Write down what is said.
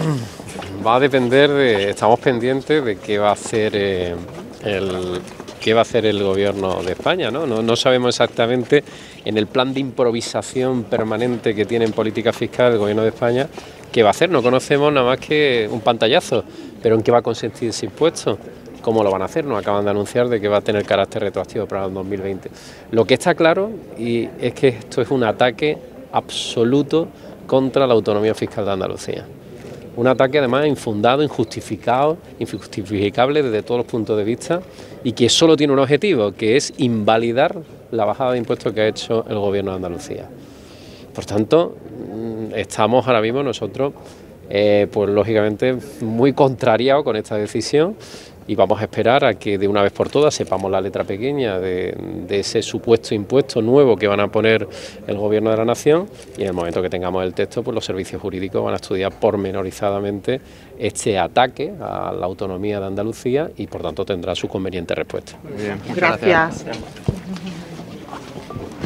Va a depender estamos pendientes de qué va a hacer el gobierno de España, ¿no? No sabemos exactamente en el plan de improvisación permanente que tiene en política fiscal el gobierno de España qué va a hacer. No conocemos nada más que un pantallazo, pero ¿en qué va a consistir ese impuesto? ¿Cómo lo van a hacer? Nos acaban de anunciar de que va a tener carácter retroactivo para el 2020. Lo que está claro es que esto es un ataque absoluto contra la autonomía fiscal de Andalucía. Un ataque además infundado, injustificado, injustificable desde todos los puntos de vista y que solo tiene un objetivo, que es invalidar la bajada de impuestos que ha hecho el gobierno de Andalucía. Por tanto, estamos ahora mismo nosotros, pues lógicamente, muy contrariados con esta decisión y vamos a esperar a que de una vez por todas sepamos la letra pequeña de ese supuesto impuesto nuevo que van a poner el gobierno de la nación, y en el momento que tengamos el texto, pues los servicios jurídicos van a estudiar pormenorizadamente este ataque a la autonomía de Andalucía y por tanto tendrá su conveniente respuesta. Muy bien, gracias.